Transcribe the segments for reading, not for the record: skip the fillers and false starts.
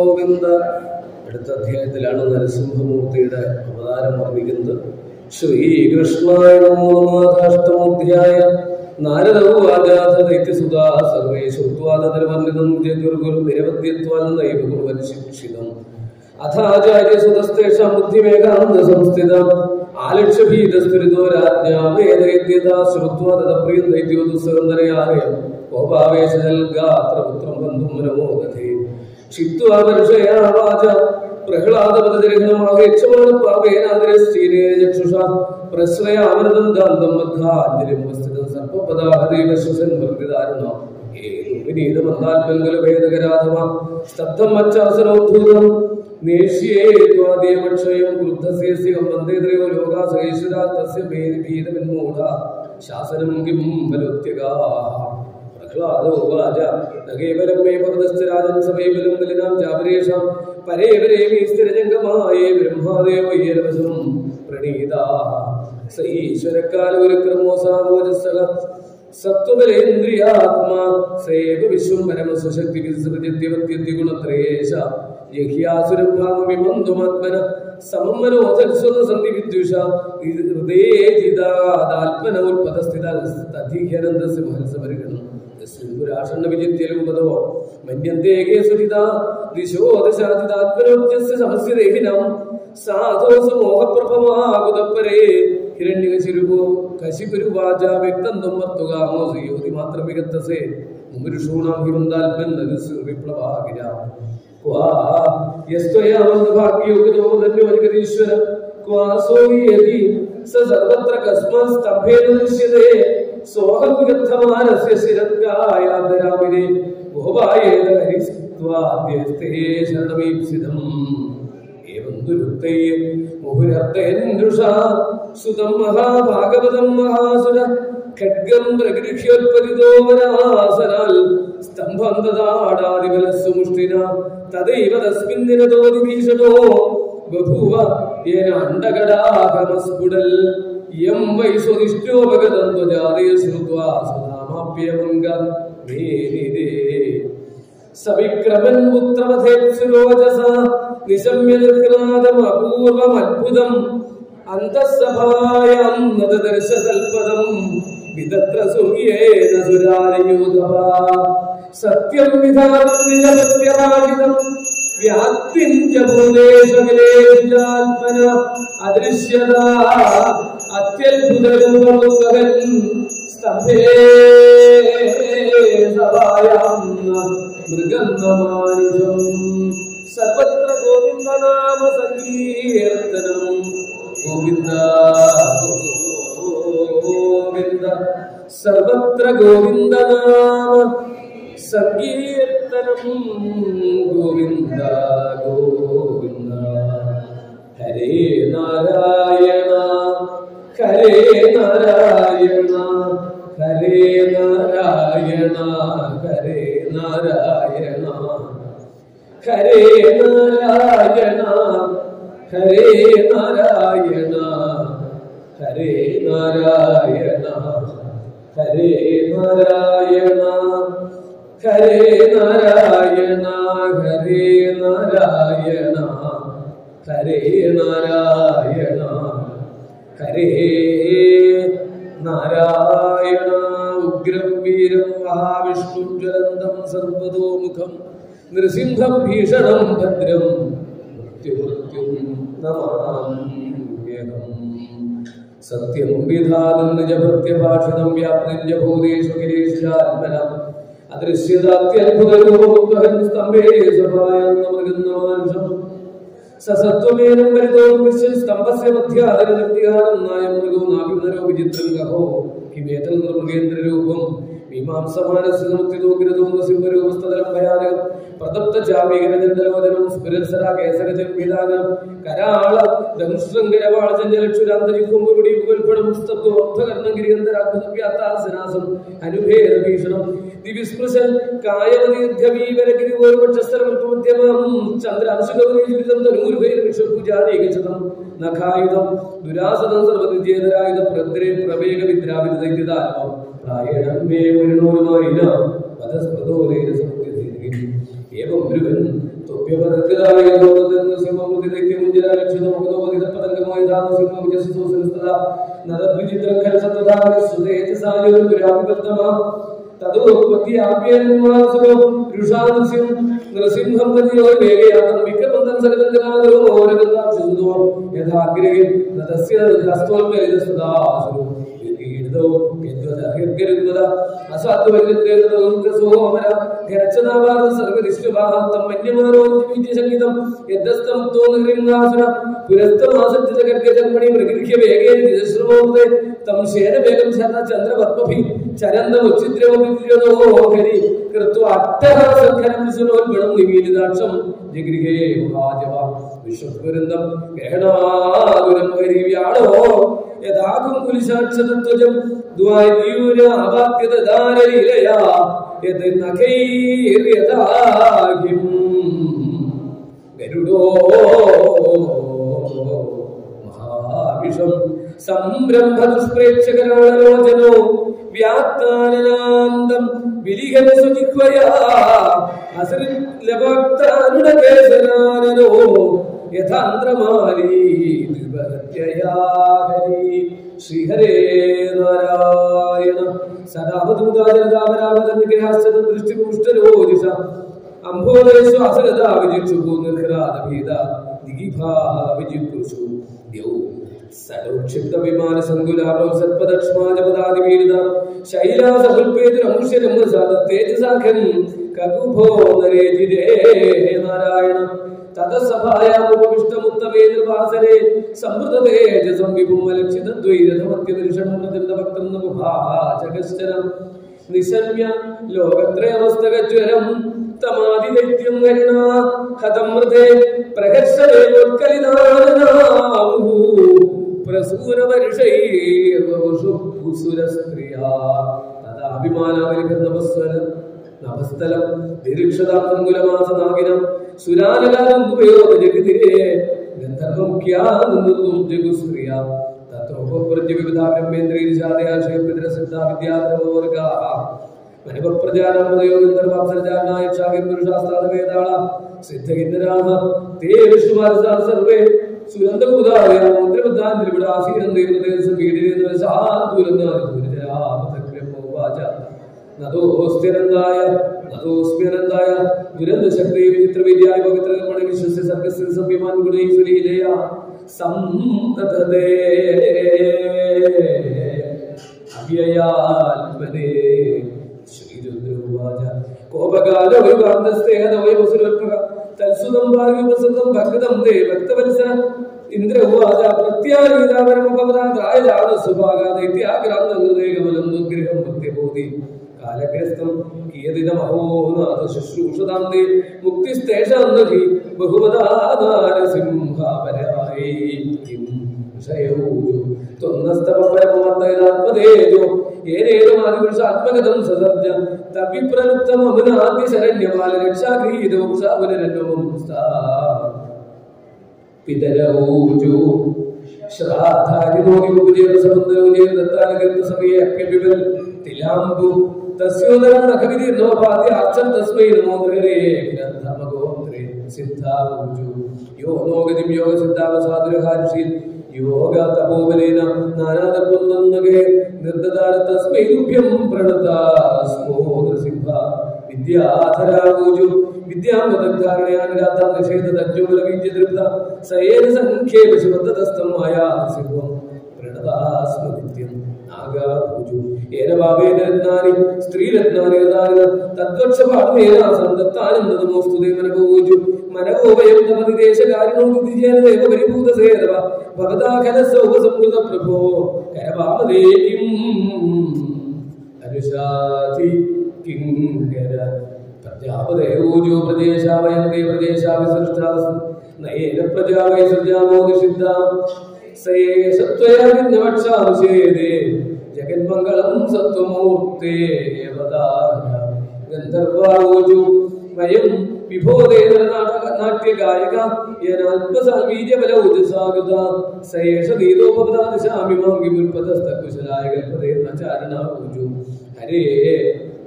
ഗോവിന്ദ. അടുത്ത അധ്യായത്തിലാണ് നരസിംഹമൂർത്തിയുടെ അവതാരം വർണ്ണിക്കുന്നത്. ശ്രീകൃഷ്ണായ നമോ നമഃ. നാരദൗവാചാഥ ദൈത്യസുതാ സർവേ ശ്രുത്വാദർവർണ്ണിതം ജഗുർഗുരു നിരവധ്യത്വാൽ നൈവ കുർവൻ ശിക്ഷിതം അഥാചാര്യസുതസ്തേഷാം ബുദ്ധിമേകാന്ത സംസ്ഥിതം ആലക്ഷ്യഭീതസ്ഫുരിതോ രാജ്ഞാ വേദയദ്യതാ ശ്രുത്വാ തദപ്രിയം ദൈത്യോ ദുസ്സഹന്തരയാലയം കോപാവേശജൽഗാത്രപുത്രം ബന്ധും മനമോദധേ ക്ഷിത്വാ വർഷയാ വാച പ്രഹ്ലാദപദജരഹണമാവേക്ഷമാണ് പാപേനാദരശ്ചീനേ ചക്ഷുഷാ പ്രശ്രയാമൃതം ദാന്തം മദ്ധാഞ്ജലിം വസ്തുതം സർപ്പപദാഹദേവശ്വസൻ വർദ്ധിതാരുണ വിനീതമന്താൽപങ്കലഭേദകരാധവ സ്തബ്ധം മച്ചാസനോദ്ധൂതം നേഷ്യേ ത്വാദേവക്ഷയം ക്രുദ്ധസ്യം വന്ദേത്രയോ ലോകാസഹേശ്വരാ തസ്യ ഭീതവിന്മൂഢ ശാസനം കിം ബലോത്യകാഃ. പ്രഹ്ലാദോവാച ന കേവലം മേ ഭവതശ്ച രാജൻ സമീപലം ബലിനാം ചാപരേഷാം പരേ പരേ മേ സ്ഥിരജംഗമായേ ബ്രഹ്മാദേവൈരവശം പ്രണീതാഃ. സ ഈശ്വരകാലവിക്രമോസാവോജസ്സഃ സത്വബലേന്ദ്രിയാത്മാ സേവ വിശ്വം പരമസ്വശക്തി വിസൃജ്യത്യവത്യഗുണത്രയേശ യഹ്യാസുരം ഭാവവിമന്തുമാത്മന സമം മനോധൽസ്വന സന്ധി വിദ്യുഷ ഹൃദയേജിതാത്മന ഉൽപതസ്ഥിതധിഹ്യനന്ദസ്യ മഹൽസപരിഗണം സിന്ധുരാഷണ്ണ വിജിത്യലുപതോ മന്യന്തേ കേസുരിതാ ദിശോ ദശാതിതാത്മനോജ്യസ്യ സമസ്യദേഹിനം സാധോ സമോഹപ്രഭമാകുതപ്പരേ ഹിരണ്യകശിരുപോ കശിപുരുവാച വ്യക്തം വർത്തുകാമോ യോതി മാത്രം വിഗത്തസേ മുമുരുഷൂണാം ഹിമന്താൽപൻ വിപ്ലവാകിര ക്വാ യസ്ത്വയാമന്ദഭാഗ്യോഗതോ ധന്യോജഗതീശ്വര ക്വാ സോയതി സ സർവത്ര കസ്മാത് സ്തംഭേന ദൃശ്യതേ സോഹം വിഗദ്ധമാനസ്യ ശിരത്കായാദരാമിരേ ഗോപായേത ഹരിസ്ത്വാദ്യസ്തേ ശരണമീപ്സിതം. ഏവം ദുരുക്തൈ മുഹുരർത്തയൻദൃഷാ സുതം മഹാഭാഗവതം മഹാസുര ഖഡ്ഗം പ്രഗൃഹ്യോത്പതിതോ വനാസനാൽ സ്തംഭം തദാടാദിബലസ്സു മുഷ്ടിന തദൈവ തസ്മിൻ നിരതോതി ഭീഷണോ ബഭൂവ യേന അണ്ഡകടാകമസ്ഫുടൽ യം വൈ സ്വദിഷ്ട്യോപഗതം ത്വജാതേ ശ്രുത്വാ സുധാമാപ്യമംഗ മേനിദേ സവിക്രമൻ പുത്രവധേത്സുരോചസ നിശമ്യ നിർഘ്നാദം അപൂർവം അദ്ഭുതം അന്തഃസഭായാം നദദർശതൽപദം വിദത്ര സൂര്യേന സുരാരയൂഥവ സത്യം വിധാനം നിജസത്യഭാഷിതം വ്യാപ്തിം ച ഭൂതേഷകലേശാത്മന അദൃശ്യത അത്യത്ഭുതരൂപമുഖൻ സ്തംഭേ സഭായാം മൃഗന്ധമാനുഷം സർവത്ര ഗോവിന്ദനാമ സങ്കീർത്തനം. ഗോവിന്ദ ഗോവിന്ദ സർവത്ര ഗോവിന്ദനാമ സങ്കീർത്തനം. ഗോവിന്ദ ഗോവിന്ദ ഹരേ നാരായണ ഹരേ നാരായണ ഹരേ നാരായണ ഹരേ നാരായണ ഹരേ നാരായണ ഹരേ നാരായണ ഹരേ നാരായണ ഹരേ നാരായണ ഹരേ നാരായണ ഹരേ നാരായണ ഹരേ നാരായണ ഹരേ നാരായണ. ഉഗ്രം വീരം മഹാവിഷ്ണു ജ്വലന്തം സർവതോമുഖം നൃസിംഹം ഭീഷണം ഭദ്രം മൃത്യുമൃത്യും നമാമ്യഹം. സത്യം വിധാനം നിജഭൃത്യഭാഷിതം വ്യാപ്തിം ച ഭൂതേഷു കിരീശാത്മന അദൃശ്യതാത്യത്ഭുതരൂപമുഖൻ സ്തംഭേ സഭായാം മൃഗന്ധമാനുഷം സസത്വമേനം പരിതോ വിശ്വം സ്തംഭസ്യ മധ്യാദരനിർത്തികാരം നായം മൃഗോ നാഭിനരോ വിചിത്രം ഗഹോ കിമേതൽ മൃഗേന്ദ്രരൂപം മീമാംസമാനസ്യ സമുത്തിതോഗ്രതോന്ന സിംഹരൂപസ്ഥതലം ഭയാനകം പ്രദപ്ത ചാമീകരജന്തലോചനം സ്ഫുരത്സര കേസരജംഭിദാനം കരാള ദംശൃംഗരവാള ചഞ്ചലക്ഷുരാന്തരിക്കുമ്പുടി മുകൽപ്പണം സ്തബ്ധോദ്ധകർണം ഗിരിഗന്ധരാത്മസവ്യാത്താസനാസം അനുഭേദ ഭീഷണം ദിവിസ്പൃശൻ കായവദീർഘമീവരഗിരിവോർവക്ഷസ്തരമൽപമധ്യമം ചന്ദ്രാംശുഗൗരീജുരിതം തനൂരുഭൈരവിഷപൂജാനേകശതം നഖായുധം ദുരാസദം സർവനിജേതരായുധ പ്രദ്രേ പ്രവേഗ വിദ്രാവിത ദൈത്യദാനവം പ്രായണം മേ മുരുണോരുമായിന പദസ്മൃതോലൈരസമുദ്യതീ ഏവം ബ്രുവൻ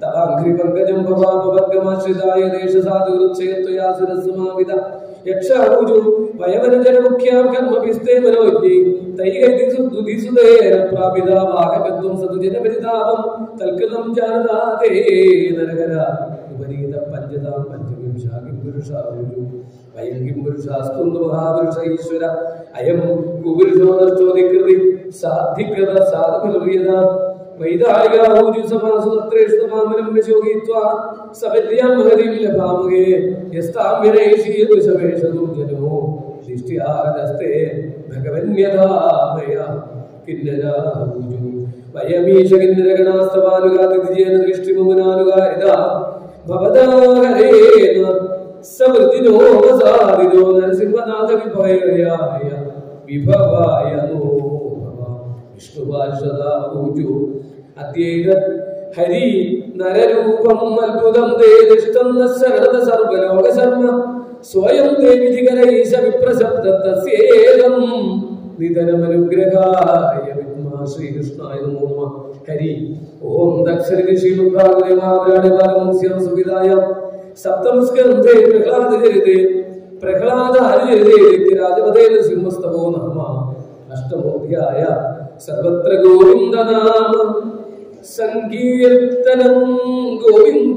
തവാഘ്രി പങ്കജം ഭവാപവർഗമാശ്രിതായ ദേശസാധുരുച്ഛയത്വയാ സുരസമാവിത യക്ഷാഊജു വയവനജനമുഖ്യാം കർമ്മഭിസ്തേ മനോജ്ഞി തൈകൈതിസുതേന പ്രാപിത വാഹകത്വം സതുജനപരിതാപം തൽകൃതം ജാനതാതേ നരകര ഉപരീത പഞ്ചതാം പഞ്ചവിംശാകിം പുരുഷാഊജു വയം കിം പുരുഷാസ്തുന്തു മഹാപുരുഷ ഈശ്വര അയം കുപുരുഷോ നഷ്ടോധികൃതി സാധികൃത സാധുഭിർയത വൈതാളികാഊജു സമാസുത്രേഷ്ണമാമനം വിശോകിത്വാ സവിദ്യാം മഹതിം ലഭാമുകേ യസ്താം വിനൈഷീദുശവേഷദുർജനോ ദിഷ്ട്യാദസ്തേ ഭഗവന്യഥാമയ കിന്നരാഊജു വയമീശ കിന്നരഗണാസ്തവാനുഗാതിജേന ദൃഷ്ടിമുനാനുകാരിത ഭവദാഹരേന സമൃദ്ധിനോ വസാദിനോ നരസിംഹനാഥ വിഭയായ വിഭവായ നോ വിഷ്ണുപാർഷദാഊജു അദ്യൈക ഹരി നരരൂപം അത്ഭുതം തേ ദൃഷ്ടം നശരണ സർവലോക ശർമ്മ സ്വയം ദേവിധികരൈശ വിപ്രശബ്ദതസ്യേദം നിധനമനുഗ്രഹായ വിദ്മാ ശ്രീകൃഷ്ണായ നമോ നമഃ ഹരി ഓം ദക്ഷരിണി ശ്രീമുദ്രാഗുരേ മഹാപുരാണേ പാരമംസ്യം സുവിധായ സപ്തമസ്കന്ധേ പ്രഹ്ലാദചരിതേ പ്രഹ്ലാദഹരിചരിതേ രാജപദേ സിംഹസ്തവോ നമ അഷ്ടമോധ്യായ സർവത്ര ഗോവിന്ദനാമ സംകീർത്തനം ഗോവിന്ദ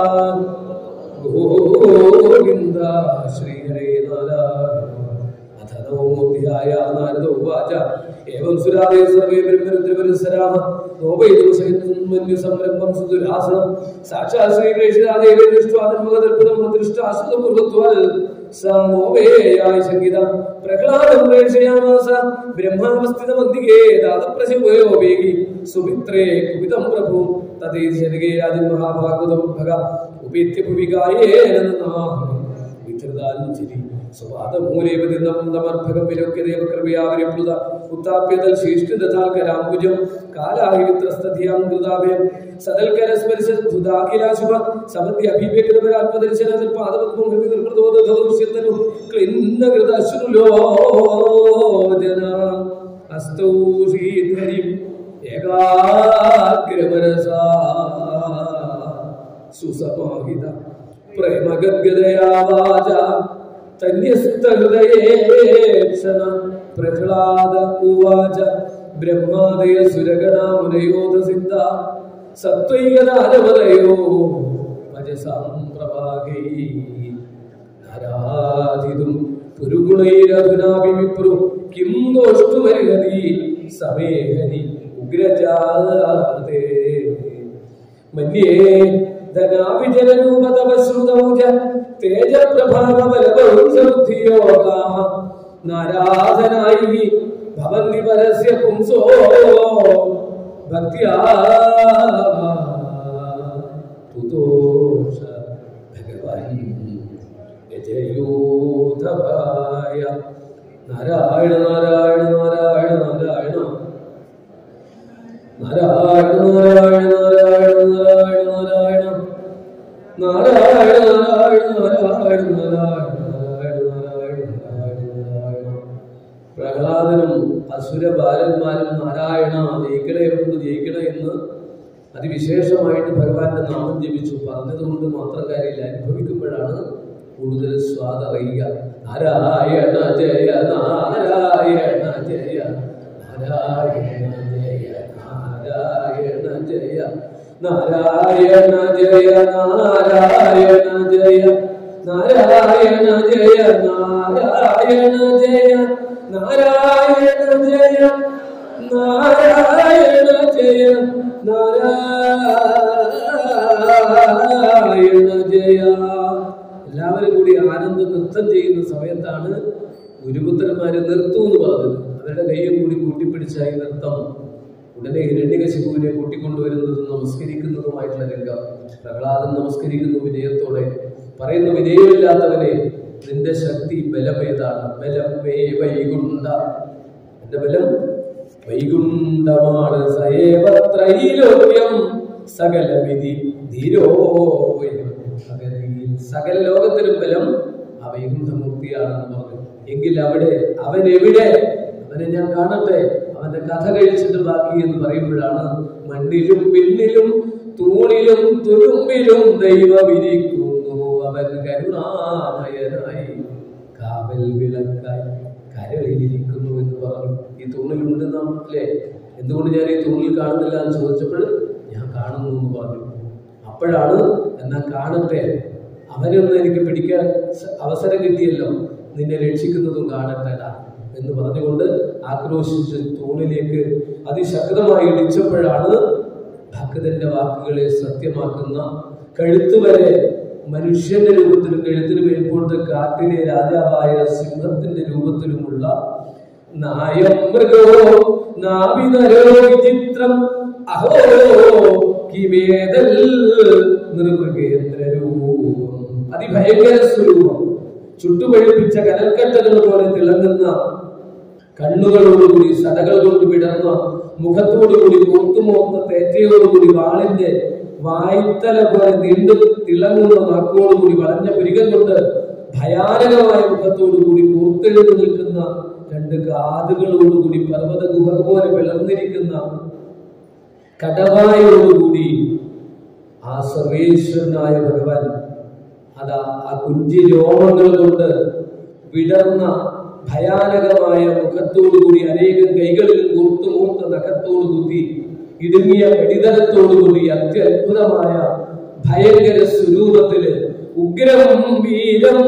ഗോവിന്ദ ശ്രീഹരേ നാരായണ അഥ നവമോധ്യായ നാരദോ വാച ഏവം സുരാദേ സർവേ ബ്രഹ്മരുദ്രപരിസരാമ നോവൈദോഷമന്യു സംരംഭം സുദുരാസനം സാക്ഷാത് ശ്രീകൃഷ്ണാദേവേ ദൃഷ്ട്വാതന്മകദർപ്പണം അദൃഷ്ടാസുതപൂർവത്വാൽ സമോവേയായ സംഗീത പ്രഹ്ലാദം പ്രേക്ഷയാമാസ ബ്രഹ്മാവസ്ഥിതമന്തികേ ദാതപ്രശിവയോ വേഗി സുമിത്രേ കുപിതം പ്രഭു തതേതി ശരികേ രാജൻ മഹാഭാഗവതം ഭഗ ഉപേത്യ ഭുവികായേന വിധൃതാഞ്ജലി സ്വപാദമൂലേപതിർഭകം വിലോക്യദേവ കൃപയാവരിപ്ലുത ഉത്താപ്യതൽ ശേഷ്ടിദാൽക്കരാംബുജം കാലാഹിത്രസ്തധിയാം കൃതാഭയം സദൽക്കരസ്പരിശുധാഖിലാശുഭ സമദ്യ അഭിവേകൃതപരാത്മദർശനത്തിൽ പാദപത്മം ഹൃദി നിർഭൃതോദൗഷ്യത്തനു ക്ലിന്നകൃതശ്രുലോചന അസ്തൗ ശ്രീധരിം ഏകാഗ്രമനസാ സുസമാഹിത പ്രേമഗദ്ഗദയാ വാച തന്യസ്തഹൃദയേക്ഷണ പ്രഹ്ലാദ ഉവാച ബ്രഹ്മാദയ സുരഗണാമുനയോധ സിദ്ധ സത്വൈകദാനവദയോ വജസാം പ്രവാഹൈ നരാധിതും പുരുഗുണൈരധുനാഭി വിപ്രു കിം ദോഷ്ടുമർഹതി സമേഹരി ഉഗ്രജാതേ മന്യേ ധനാവിജനരൂപതപശ്രുതൗജ തേജപ്രഭാവബലബഹുസബുദ്ധിയോഗാഃ നാരാധനായി ഭവന്തി പരസ്യ പുംസോ ഭക്ത്യാ തുതോഷ ഭഗവൻ യജയൂഥവായ നാരായണ നാരായണ നാരായണ നാരായണ നാരായണ നാരായണ നാരായണ നാരായണ നാരായണ നാരായണ നാരായണ നാരായണ നാരായണ. പ്രഹ്ലാദനും അസുര ബാലന്മാരും നാരായണ ജയിക്കണേ എന്ന് ജയിക്കണേ എന്ന് അതിവിശേഷമായിട്ട് ഭഗവാന്റെ നാമം ജപിച്ചു. പറഞ്ഞതുകൊണ്ട് മാത്രം കാര്യമില്ല, അനുഭവിക്കുമ്പോഴാണ് കൂടുതൽ സ്വാദറിയുക. നാരായണ ജയ നാരായണ ജയ നാരായണ ജയ നാരായണ ജയ നാരായണ ജയ നാരായണ ജയ നാരായണ ജയ നാരായണ ജയ നാരായണ ജയ നാരായണ ജയ നാരായണ ജയ. എല്ലാവരും കൂടി ആനന്ദ നൃത്തം ചെയ്യുന്ന സമയത്താണ് ഗുരുപുത്രന്മാരെ നിർത്തൂ എന്ന് പറഞ്ഞത്. അവരുടെ കയ്യും കൂടി കൂട്ടിപ്പിടിച്ചായി നൃത്തം. ഉടനെ ഹിരണ്യകശിപുവിനെ കൂട്ടിക്കൊണ്ടുവരുന്നതും നമസ്കരിക്കുന്നതുമായിട്ടുള്ള രംഗം. പ്രഹ്ലാദൻ നമസ്കരിക്കുന്നു വിനയത്തോടെ. പറയുന്നു, വിനയമില്ലാത്തവനെ നിന്റെ ശക്തി ബലമേതാണ്? ബലം മേ വൈകുണ്ഠ, എന്റെ ബലം വൈകുണ്ഠമാണ്. സയേവത്രൈലോക്യം സകല വിധി ധീരോയം. സകല ലോകത്തിനും ബലം ആ വൈകുണ്ഠമൂർത്തിയാണെന്ന് പറഞ്ഞു. എങ്കിൽ അവിടെ അവൻ എവിടെ? അവനെ ഞാൻ കാണട്ടെ, അവന്റെ കഥ കഴിച്ചിട്ട് ബാക്കി എന്ന് പറയുമ്പോഴാണ് മണ്ണിലും പിന്നിലും തൂണിലും തുരുമ്പിലും ദൈവമിരിക്കുന്നു, അവൻ കരുണാമയനായി കാവൽ വിളക്കായി കരളിലിരിക്കുന്നു എന്ന് പറഞ്ഞു. ഈ തൂണിലുണ്ട് നാം അല്ലേ? എന്തുകൊണ്ട് ഞാൻ ഈ തൂണിൽ കാണുന്നില്ല എന്ന് ചോദിച്ചപ്പോൾ ഞാൻ കാണുന്നു എന്ന് പറഞ്ഞു. അപ്പോഴാണ് എന്നാ കാണട്ടെ, അവനൊന്നും എനിക്ക് പിടിക്കാൻ അവസരം കിട്ടിയല്ലോ, നിന്നെ രക്ഷിക്കുന്നതും കാണട്ടെടാ എന്ന് പറഞ്ഞുകൊണ്ട് ആക്രോശിച്ച് തൂണിലേക്ക് അതിശക്തമായി ഇടിച്ചപ്പോഴാണ് ഭക്തന്റെ വാക്കുകളെ സത്യമാക്കുന്ന, കഴുത്തുവരെ മനുഷ്യന്റെ രൂപത്തിലും കഴുത്തിന് മേൽപോട്ട് കാട്ടിലെ രാജാവായ സിംഹത്തിന്റെ രൂപത്തിലുമുള്ള നായം മൃഗോ നാവിനരോ വിചിത്രം അഹോ കിമേദൽ നിർമൃഗേന്ദ്ര രൂപം, അതിഭയങ്കര സ്വരൂപം, ചുട്ടുപഴുപ്പിച്ച കനൽക്കട്ടകൾ പോലെ തിളങ്ങുന്ന കണ്ണുകളോടുകൂടി സടകൾ കൊണ്ട് വിടർന്ന മുഖത്തോടുകൂടി കോർത്തുമോർത്ത തേറ്റയോടുകൂടി വാളിന്റെ വായ്ത്തല പോലെ നീണ്ടു തിളങ്ങുന്ന നാക്കോടുകൂടി വളഞ്ഞ പുരികം കൊണ്ട് ഭയാനകമായ മുഖത്തോടുകൂടി കൂർത്തെഴുന്നു നിൽക്കുന്ന രണ്ട് കാതുകളോടുകൂടി പർവ്വത ഗുഹ പോലെ പിളർന്നിരിക്കുന്ന കടവായോടുകൂടി ആ സർവേശ്വരനായ ഭഗവാൻ അതാ ആ കുഞ്ചി രോമങ്ങൾ കൊണ്ട് വിടർന്ന ഭയാനകമായ മുഖത്തോടുകൂടി അനേകം കൈകളിൽ കൂർത്തുമൂർത്ത നഖത്തോടു കുത്തി ഇടുങ്ങിയ കടിതരത്തോടുകൂടി അത്യത്ഭുതമായ ഭയങ്കര സ്വരൂപത്തില് ഉഗ്രം വീരം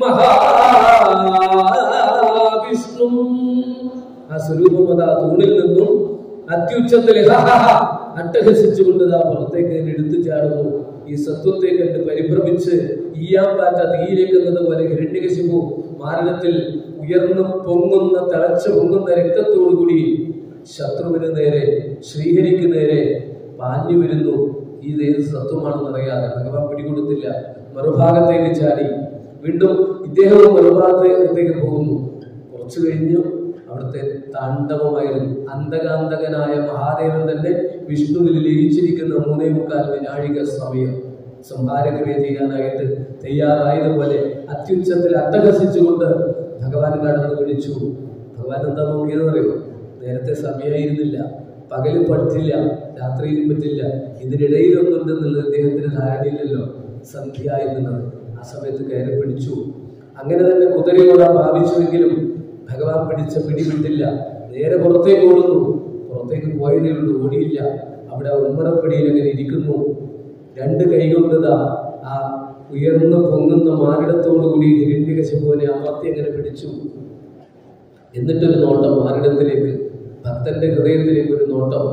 മഹാവിഷ്ണു ആ സ്വരൂപം അതാ തൂണിൽ നിന്നും അത്യുച്ചത്തിൽ അട്ടഹസിച്ചുകൊണ്ട് ആ പുറത്തേക്ക് എടുത്തു ചാടുന്നു. ഈ സത്വത്തെ കണ്ട് പരിഭ്രമിച്ച് ഈയാൻ പാറ്റ തീയിലേക്കുന്നത് പോലെ ഹിരണ്യകശിപു മാരണത്തിൽ ഉയർന്നു പൊങ്ങുന്ന തിളച്ചു പൊങ്ങുന്ന രക്തത്തോടുകൂടി ശത്രുവിന് നേരെ ശ്രീഹരിക്ക് നേരെ പാഞ്ഞു വരുന്നു. ഏത് സത്വമാണെന്ന് അറിയാതെ ഭഗവാൻ പിടികൊടുത്തില്ല. മറുഭാഗത്തേക്ക് ചാടി വീണ്ടും ഇദ്ദേഹവും മറുഭാഗത്തേക്ക് പോകുന്നു. കുറച്ചു കഴിഞ്ഞു അവിടുത്തെ താണ്ഡവമായിരുന്നു. അന്തകാന്തകനായ മഹാദേവൻ തന്നെ വിഷ്ണുവിൽ ലയിച്ചിരിക്കുന്ന 3.25 വിനാഴിക സമയം സംഹാരക്രിയ ചെയ്യാനായിട്ട് തയ്യാറായതുപോലെ അത്യുച്ചത്തിൽ അട്ടഹസിച്ചുകൊണ്ട് ഭഗവാൻ കടന്നു വിളിച്ചു. ഭഗവാൻ എന്താ നോക്കിയതെന്നറിയോ? നേരത്തെ സമയമായിരുന്നില്ല, പകല് പറ്റില്ല, രാത്രിയിലും പറ്റില്ല, ഇതിനിടയിലൊന്നുണ്ടെന്നുള്ളത് അദ്ദേഹത്തിന് ധാരണയില്ലല്ലോ, സന്ധ്യ എന്നുള്ളത്. ആ സമയത്ത് കയറി പിടിച്ചു. അങ്ങനെ തന്നെ കുതിരയോടാൻ ഭാവിച്ചുവെങ്കിലും ഭഗവാൻ പിടിച്ച പിടിവിട്ടില്ല. നേരെ പുറത്തേക്ക് ഓടുന്നു. പുറത്തേക്ക് പോയതേ ഉള്ളൂ, ഓടിയില്ല. അവിടെ ഉമ്മറപ്പടിയിൽ അങ്ങനെ ഇരിക്കുന്നു. രണ്ട് കൈകൊണ്ടതാ ആ ഉയർന്നു പൊങ്ങുന്ന മാറിടത്തോടുകൂടി ഹിരണ്യകശിപുവിനെ അമർത്തി അങ്ങനെ പിടിച്ചു. എന്നിട്ടൊരു നോട്ടം മാറിടത്തിലേക്ക്, ഭക്തന്റെ ഹൃദയത്തിലേക്ക് ഒരു നോട്ടം.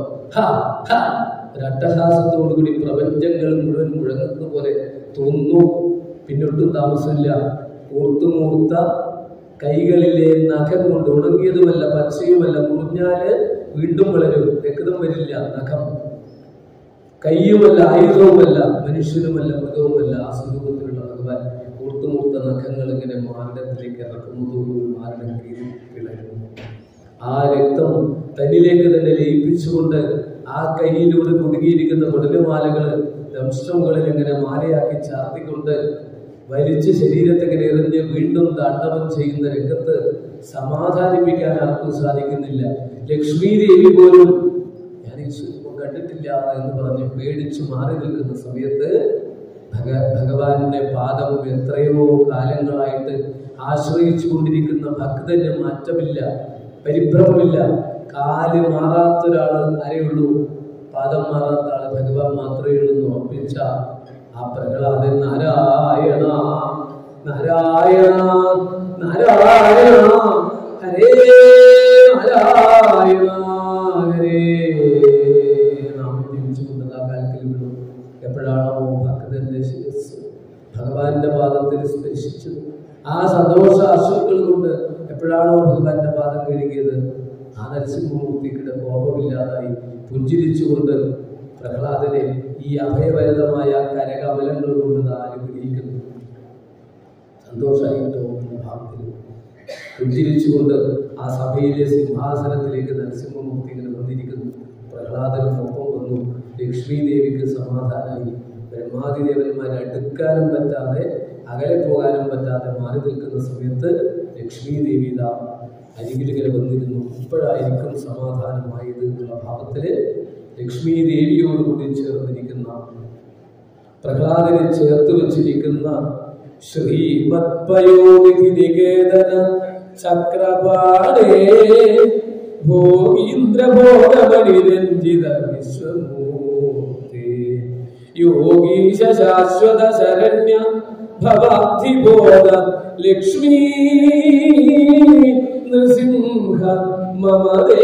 ഒരു അട്ടഹാസത്തോടുകൂടി പ്രപഞ്ചങ്ങൾ മുഴുവൻ മുഴങ്ങുന്ന പോലെ തോന്നുന്നു. പിന്നൊട്ടും താമസമില്ല. ഓർത്തുമൂർത്ത കൈകളിലെ നഖം കൊണ്ട്, ഉണങ്ങിയതുമല്ല പച്ചയുമല്ല, മുറിഞ്ഞാല് വീണ്ടും വളരും, രക്തം വരില്ല. നഖം കയ്യുമല്ല, ആയുധവുമല്ല, മനുഷ്യനുമല്ല, മൃഗവുമല്ല. ആ സ്വരൂപത്തിലുള്ള ഭഗവാൻ ഓർത്തുമൂർത്ത നഖങ്ങൾ ഇങ്ങനെ മാറിടത്തിലേക്ക് ഇറക്കുന്നതോടുകൂടി മാറിടം കിളരുന്നു. ആ രക്തം തന്നിലേക്ക് തന്നെ ലയിപ്പിച്ചുകൊണ്ട് ആ കൈയിലൂടെ കുടുങ്ങിയിരിക്കുന്ന കുടലുമാലകള് ദംഷ്ടമുകളിൽ ഇങ്ങനെ മാലയാക്കി ചാർത്തിക്കൊണ്ട് വലിച്ച് ശരീരത്തെ ഇങ്ങനെ എറിഞ്ഞ് വീണ്ടും താണ്ഡവം ചെയ്യുന്ന രംഗത്ത് സമാധാനിപ്പിക്കാൻ ആർക്കും സാധിക്കുന്നില്ല. ലക്ഷ്മി ദേവി പോലും ഞാൻ ഈ സ്വരൂപം കണ്ടിട്ടില്ല എന്ന് പറഞ്ഞ് പേടിച്ചു മാറി നിൽക്കുന്ന സമയത്ത് ഭഗവാന്റെ പാദം എത്രയോ കാലങ്ങളായിട്ട് ആശ്രയിച്ചു കൊണ്ടിരിക്കുന്ന ഭക്തന് മാറ്റമില്ല, പരിഭ്രമമില്ല. കാല് മാറാത്തൊരാള് ആരെയുള്ളൂ? പാദം മാറാത്ത ആള് ഭഗവാൻ മാത്രമേ ഉള്ളൂ. ഉറപ്പിച്ച ആ പ്രഹ്ലാദൻ നാരായണ നാരായണ നാരായണ ഹരേ നാരായണ ഹരേ നാം ജീവിച്ചുകൊണ്ട് ആ കാലത്തിൽ വീണു. എപ്പോഴാണോ ഭക്തന്റെ ശിരസ് ഭഗവാന്റെ പാദത്തിൽ സ്പർശിച്ചത്, ആ സന്തോഷ അശ്രുക്കൾ കൊണ്ട് എപ്പോഴാണോ ഭഗവാന്റെ പാദം കഴുകിയത്, ആ നരസിംഹമൂർത്തിയുടെ കോപമില്ലാതായി പുഞ്ചിരിച്ചുകൊണ്ട് പ്രഹ്ലാദനെ ഈ അഭയഭരിതമായ കരകമലങ്ങൾ കൊണ്ട് അനുഗ്രഹിക്കുന്നു. സന്തോഷമായി തോന്നുന്ന ഭാവത്തിൽ പുഞ്ചിരിച്ചുകൊണ്ട് ആ സഭയിലെ സിംഹാസനത്തിലേക്ക് നരസിംഹമൂർത്തി ഇങ്ങനെ വന്നിരിക്കുന്നു. പ്രഹ്ലാദനൊപ്പം വന്നു. ലക്ഷ്മി ദേവിക്ക് സമാധാനമായി. ബ്രഹ്മാതിദേവന്മാരെ അടുക്കാനും പറ്റാതെ അകലെ പോകാനും പറ്റാതെ മാറി നിൽക്കുന്ന സമയത്ത് ലക്ഷ്മി ദേവി അരികിലിങ്ങനെ വന്നിരുന്നു. ഇപ്പോഴായിരിക്കും സമാധാനമായത് എന്നുള്ള ഭാവത്തില് ലക്ഷ്മി ദേവിയോടുകൂടി ചേർന്നിരിക്കുന്ന, പ്രഹ്ലാദനെ ചേർത്ത് വെച്ചിരിക്കുന്ന ശ്രീമത്പയോനിധി നികേതന ചക്രപാടേ ഭോഗീന്ദ്രഭോഗമണിരഞ്ജിത വിശ്വമൂർത്തി യോഗീശ ശാശ്വത ശരണ്യ ഭവാബ്ധിബോധ ലക്ഷ്മീ നൃസിംഹ മമ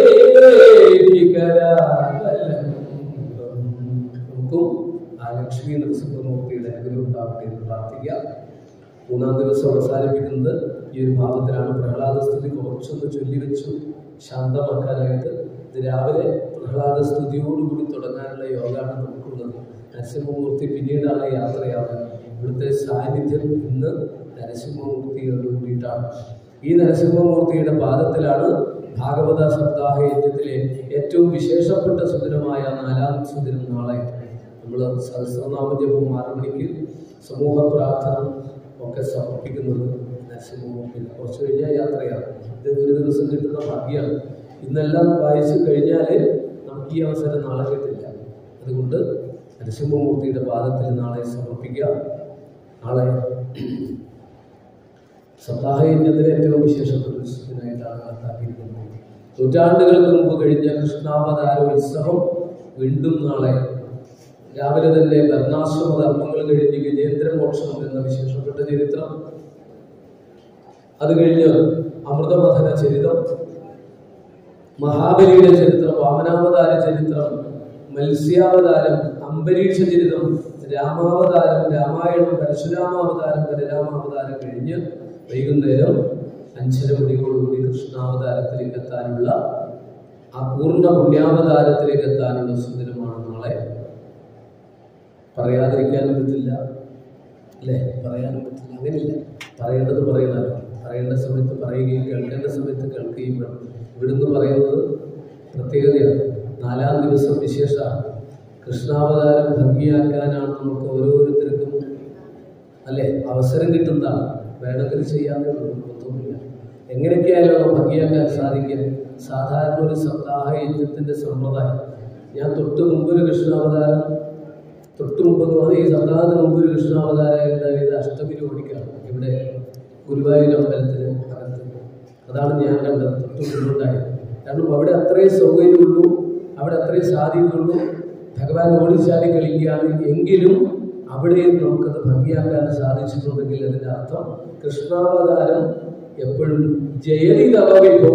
നമുക്കും ആ ലക്ഷ്മി നൃസിംഹമൂർത്തിയുടെ അനുഗ്രഹം ഉണ്ടാവട്ടെ എന്ന് പ്രാർത്ഥിക്കാം. മൂന്നാം ദിവസം അവസാനിപ്പിക്കുന്നത് ഈ ഒരു ഭാവത്തിലാണ്. പ്രഹ്ലാദ സ്തുതി കുറച്ചൊന്ന് ചൊല്ലിവെച്ചു ശാന്തമാക്കാനായിട്ട്. ഇത് രാവിലെ പ്രഹ്ലാദ സ്തുതിയോടുകൂടി തുടങ്ങാനുള്ള യോഗമാണ് നമുക്കുള്ളത്. നരസിംഹമൂർത്തി പിന്നീടാണ് യാത്രയാവുക. ഇവിടുത്തെ സാന്നിധ്യം ഇന്ന് നരസിംഹമൂർത്തിയോട് കൂടിയിട്ടാണ്. ഈ നരസിംഹമൂർത്തിയുടെ പാദത്തിലാണ് ഭാഗവത സപ്താഹ യജ്ഞത്തിലെ ഏറ്റവും വിശേഷപ്പെട്ട സുദിനമായ 4ാം സുദിനം നാളെ നമ്മൾ സഹസ്രനാമജപം 6 മണിക്ക് സമൂഹ പ്രാർത്ഥന ഒക്കെ സമർപ്പിക്കുന്നത് നരസിംഹമൂർത്തി. കുറച്ച് കഴിഞ്ഞാൽ യാത്രയാണ്. ഇത് ഒരു ദിവസം കിട്ടുന്ന ഭാഗ്യമാണ്. ഇന്നെല്ലാം വായിച്ചു കഴിഞ്ഞാൽ നമുക്ക് ഈ അവസരം നാളെ കിട്ടില്ല. അതുകൊണ്ട് നരസിംഹമൂർത്തിയുടെ പാദത്തിൽ നാളെ സമർപ്പിക്കുക. നാളെ സപ്താഹയജ്ഞത്തിലെ ഏറ്റവും വിശേഷപ്പെട്ട ദിവസത്തിനായിട്ടാണ് കണക്കാക്കിയിരിക്കുന്നത്. നൂറ്റാണ്ടുകൾക്ക് മുമ്പ് കഴിഞ്ഞ കൃഷ്ണാവതാര ഉത്സവം വീണ്ടും നാളെ രാവിലെ തന്നെ വർണ്ണാശ്രമ ധർമ്മങ്ങൾ കഴിഞ്ഞ് ഗജേന്ദ്രമോക്ഷം എന്ന വിശേഷപ്പെട്ട ചരിത്രം, അത് കഴിഞ്ഞ് അമൃതമഥന ചരിതം, മഹാബലിയുടെ ചരിത്രം, വാമനാവതാര ചരിത്രം, മത്സ്യാവതാരം, അംബരീക്ഷ ചരിതം, രാമാവതാരം, രാമായണം, പരശുരാമാവതാരം, ബലരാമാവതാരം കഴിഞ്ഞ് വൈകുന്നേരം 5:30 മണിയോടുകൂടി കൃഷ്ണാവതാരത്തിലേക്ക് എത്താനുള്ള, ആ പൂർണ്ണ പുണ്യാവതാരത്തിലേക്ക് എത്താനുള്ള സുദിനമാണ് നാളെ. പറയാതിരിക്കാനും പറ്റില്ല, അല്ലേ? പറയാനും പറ്റില്ല, അങ്ങനെയില്ല. പറയേണ്ടത് പറയുന്നതാണ്. പറയേണ്ട സമയത്ത് പറയുകയും കേൾക്കേണ്ട സമയത്ത് കേൾക്കുകയും വേണം. ഇവിടുന്ന് പറയുന്നത് പ്രത്യേകതയാണ്. 4ാം ദിവസം വിശേഷമാണ്. കൃഷ്ണാവതാരം ഭംഗിയാക്കാനാണ് നമുക്ക് ഓരോരുത്തർക്കും, അല്ലേ, അവസരം കിട്ടുന്നതാണ്. വേണമെങ്കിൽ ചെയ്യാതെ ഒന്നുമില്ല. എങ്ങനെയൊക്കെയായാലും ഭംഗിയാക്കാൻ സാധിക്കുക. സാധാരണ ഒരു സപ്താഹ യജ്ഞത്തിൻ്റെ സമ്പ്രദായം, ഞാൻ തൊട്ട് മുമ്പൊരു കൃഷ്ണാവതാരം, തൊട്ട് മുമ്പ് ഈ സപ്താഹത്തിന് മുമ്പൊരു കൃഷ്ണാവതാരം ഉണ്ടായത് അഷ്ടമിയിൽ ഓടിക്കാണ് ഇവിടെ ഗുരുവായൂർ അമ്പലത്തിന് അകത്ത്. അതാണ് ഞാൻ കണ്ടത് തൊട്ട് മുമ്പുണ്ടായത്. കാരണം അവിടെ അത്രയും സൗകര്യമുള്ളൂ, അവിടെ അത്രയും സാധ്യതയുള്ളൂ. ഭഗവാൻ ഓടിച്ചാടി കളിക്കുകയാണ്. എങ്കിലും അവിടെയും നമുക്കത് ഭംഗിയാക്കാൻ സാധിച്ചിട്ടുണ്ടെങ്കിൽ അതിൻ്റെ അർത്ഥം കൃഷ്ണാവതാരം എപ്പോഴും ജയലിതവവിഭോ,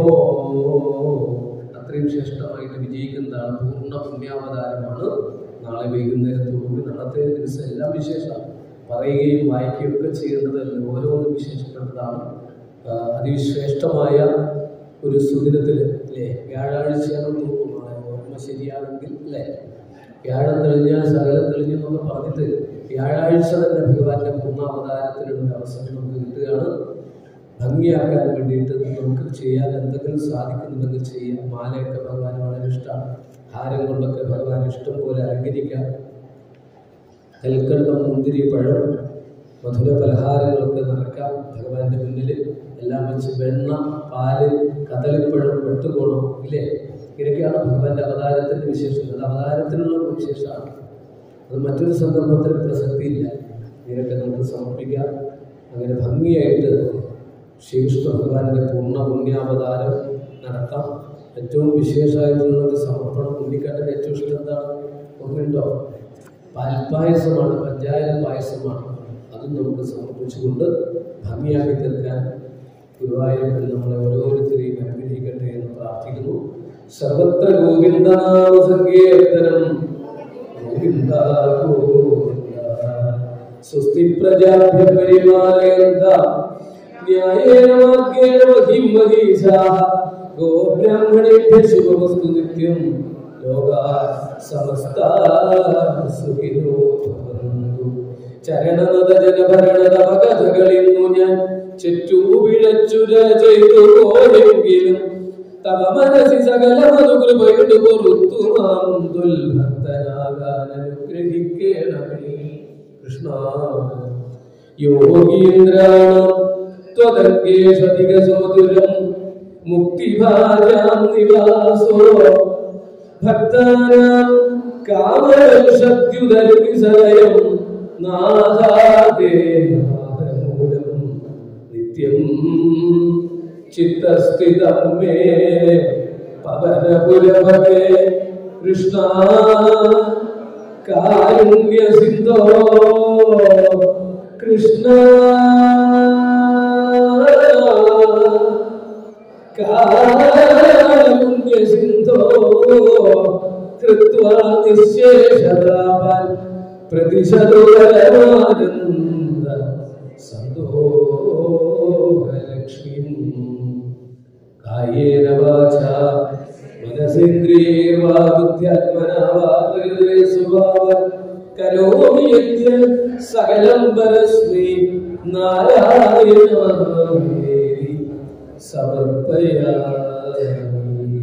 അത്രയും ശ്രേഷ്ഠമായിട്ട് വിജയിക്കുന്നതാണ്. പൂർണ്ണ പുണ്യാവതാരമാണ്. നാളെ വൈകുന്നേരത്തോടുകൂടി നാളത്തെ ദിവസം എല്ലാം വിശേഷമാണ്. പറയുകയും വായിക്കുകയും ഒക്കെ ചെയ്യേണ്ടതല്ല, ഓരോന്നും വിശേഷപ്പെട്ടതാണ്. അതിവിശ്രേഷ്ഠമായ ഒരു സുദിനത്തിൽ, അല്ലേ, വ്യാഴാഴ്ചയാണെന്ന് തോന്നുന്നു, ഓർമ്മ ശരിയാണെങ്കിൽ, അല്ലേ, വ്യാഴം തെളിഞ്ഞാൽ സകലം തെളിഞ്ഞെന്നൊക്കെ പറഞ്ഞിട്ട് വ്യാഴാഴ്ച തന്നെ ഭഗവാന്റെ പൂർണ്ണാവതാരത്തിനുള്ള അവസരം നമുക്ക് കിട്ടുകയാണ്. ഭംഗിയാക്കാൻ വേണ്ടിയിട്ട് നമുക്ക് ചെയ്യാൻ എന്തെങ്കിലും സാധിക്കുന്നുണ്ടെങ്കിൽ ചെയ്യാം. മാലയൊക്കെ ഭഗവാൻ വളരെ ഇഷ്ടമാണ്. ഹാരം കൊണ്ടൊക്കെ ഭഗവാൻ ഇഷ്ടം പോലെ അലങ്കരിക്കാം. കൽക്കണ്ടം, മുന്തിരി, പഴം, മധുര പലഹാരങ്ങളൊക്കെ നിറക്കാം ഭഗവാന്റെ മുന്നിൽ. എല്ലാം വെച്ച് വെണ്ണ, പാല്, കദളിപ്പഴം, വെട്ടുകോണം, ഇല്ലേ, ഇതൊക്കെയാണ് ഭഗവാന്റെ അവതാരത്തിൻ്റെ വിശേഷം. അത് അവതാരത്തിനുള്ള വിശേഷമാണ്. അത് മറ്റൊരു സന്ദർഭത്തിൽ പ്രസക്തിയില്ല. ഇതൊക്കെ നമുക്ക് സമർപ്പിക്കാം. അങ്ങനെ ഭംഗിയായിട്ട് ശ്രീകൃഷ്ണ ഭഗവാന്റെ പൂർണ്ണ പുണ്യാവതാരം നടത്താം. ഏറ്റവും വിശേഷമായിട്ടുള്ളത് സമർപ്പണം. ഉണ്ണിക്കാട്ടിൻ്റെ ഏറ്റവും ഇഷ്ടം എന്താണ്? ഓർമ്മയുണ്ടോ? പാൽപ്പായസമാണ്, പഞ്ചായത്ത് പായസമാണ്. അതും നമുക്ക് സമർപ്പിച്ചുകൊണ്ട് ഭംഗിയാക്കി തീർക്കാൻ ഗുരുവായൂരപ്പൻ നമ്മളെ ഓരോരുത്തരെയും അനുഗ്രഹിക്കട്ടെ എന്ന് പ്രാർത്ഥിക്കുന്നു. സർവത്ര ഗോവിന്ദനാമ സങ്കീർത്തനം, ഗോവിന്ദ ഗോവിന്ദ. സ്വസ്തി പ്രജാഭ്യ പരിപാലയന്താം ന്യായേന മാർഗേണ മഹീം മഹീഷാഃ ഗോബ്രാഹ്മണേഭ്യഃ ശുഭമസ്തു നിത്യം. ലോകാ സമസ്താഃ സുഖിനോ ഭവന്തു. ചരണനദ ജനഭരണ കഥകളിന്നു ഞാൻ ചെറ്റൂപിഴച്ചുര ചെയ്തു പോയെങ്കിലും തവ മനസ്സി സകല മധുകൃപയുടെ പൊറുത്തു നാം ദുൽഭക്തനാകാൻ അനുഗ്രഹിക്കണമേ കൃഷ്ണ. യോഗീന്ദ്രാണാം ത്വദർഗേഷധിക സോദുരം മുക്തിഭാജാം നിവാസോ ഭക്താനാം കാമശക്തിയുദരുവിസലയം നാഥാദേ നാദമൂലം നിത്യം ചിത്തസ്ഥിതം മേ പവനപുരവതേ കൃഷ്ണ കാരുണ്യ സിന്ധോ കൃഷ്ണ കാരുണ്യ സിന്ധോ കൃത്വാ നിശേഷതാവാൻ പ്രതിശതോരമാനന്ദ സന്തോഷലക്ഷ്മീം കായേന വാചാ മനസേന്ദ്രിയേർവാ ബുദ്ധ്യാത്മനാ വാ പ്രകൃതേ സ്വഭാവാൻ കരോമി യദ്യത് സകലം പരസ്മൈ നാരായണായേതി സമർപ്പയാമി.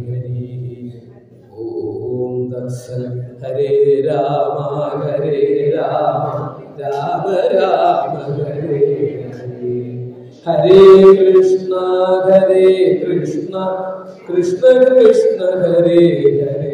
ഓം തത്സത്. ഹരേ രാമ ഹരേ രാമ രാമ രാമ ഹരേ ഹരേ. ഹരേ കൃഷ്ണ കൃഷ്ണ കൃഷ്ണ ഹരേ ഹരേ.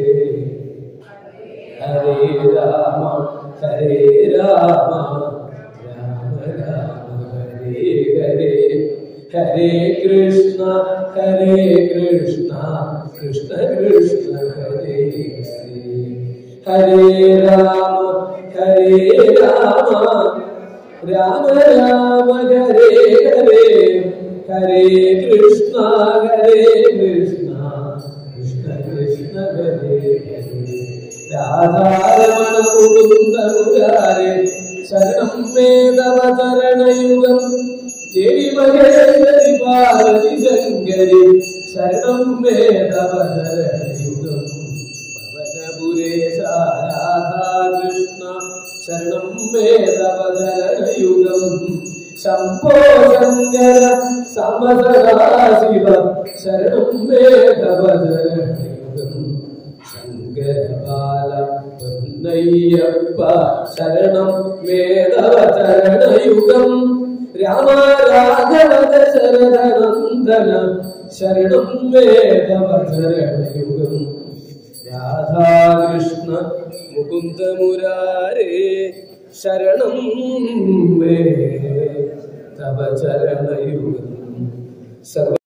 ഹരേ രാമ രാമ രാമ ഹരേ ഹരേ. ഹരേ കൃഷ്ണ കൃഷ്ണ കൃഷ്ണ ഹരേ ഹരേ. ഹരേ രാമ രാമ രാമ രാമ ഹരേ ഹരേ. ഹരേ കൃഷ്ണ കൃഷ്ണ കൃഷ്ണ കൃഷ്ണ ഹരേ ഹരേ. രാധാരമണ മുകുന്ദ മുരാരേ ശരണം മേ തവ ചരണയുഗം. ദേവി മഹേശ്വരി പാർവതി ശങ്കരി ശരണം മേ തവ ചരണയുഗം. പവനപുരേശ രാധാകൃഷ്ണ ശരണം മേ തവ ചരണയുഗം. ശംഭോ ശങ്കര സമസദാശിവ ശരണം മേ തവ ചരണയുഗം. ശങ്കരബാല പൊന്നയ്യപ്പ ശരണം മേ തവ ചരണയുഗം. രാമ രാഘവ ദശരഥ നന്ദന ശരണം മേ തവ ചരണയുഗം. രാധാകൃഷ്ണ മുകുന്ദ മുരാരേ ശരണം മേ തവ ചരണയുഗം.